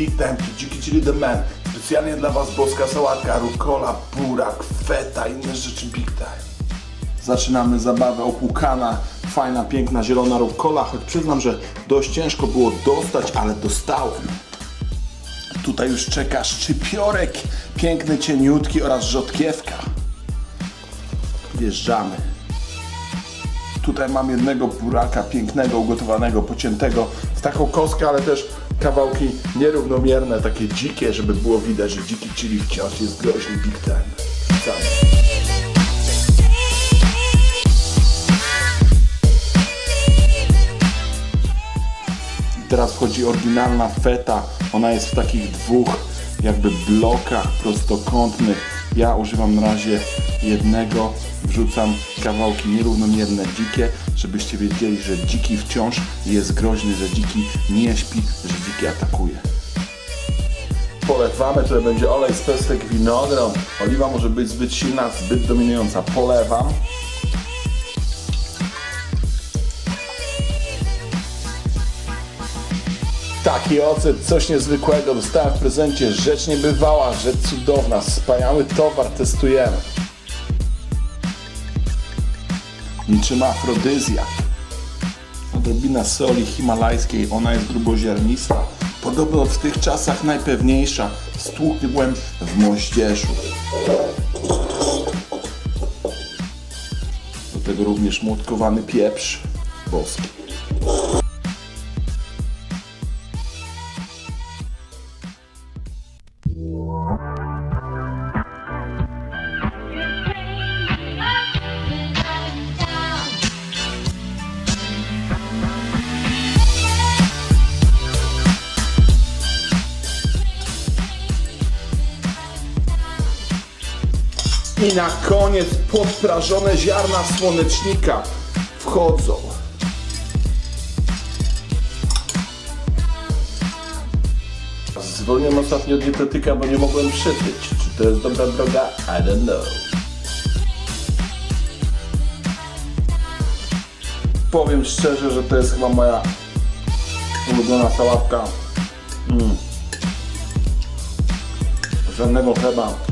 Big Time, to Dziki Chili The Man. Specjalnie dla Was boska sałatka, rukola, burak, feta i inne rzeczy Big Time. Zaczynamy zabawę opłukana, fajna, piękna, zielona rukola, choć przyznam, że dość ciężko było dostać, ale dostałem. Tutaj już czeka szczypiorek, piękny, cieniutki oraz rzodkiewka. Wjeżdżamy. Tutaj mam jednego buraka pięknego, ugotowanego, pociętego w taką kostkę, ale też kawałki nierównomierne, takie dzikie, żeby było widać, że dziki chili wciąż jest groźny Big Time. Wracamy. Teraz wchodzi oryginalna feta, ona jest w takich dwóch jakby blokach prostokątnych. Ja używam na razie jednego, wrzucam kawałki nierównomierne dzikie, żebyście wiedzieli, że dziki wciąż jest groźny, że dziki nie śpi, że dziki atakuje. Polewamy, tutaj będzie olej z pestek winogron. Oliwa może być zbyt silna, zbyt dominująca. Polewam. Taki ocet, coś niezwykłego. Dostałem w prezencie, rzecz niebywała, rzecz cudowna, wspaniały towar, testujemy. Niczym afrodyzjak. Odrobina soli himalajskiej, ona jest gruboziarnista. Podobno w tych czasach najpewniejsza. Stłukłem w moździerzu. Do tego również młotkowany pieprz boski. I na koniec podprażone ziarna słonecznika wchodzą. Zwolniłem ostatnio dietetyka, bo nie mogłem przytyć. Czy to jest dobra droga? I don't know. Powiem szczerze, że to jest chyba moja ulubiona sałatka. Żadnego chleba.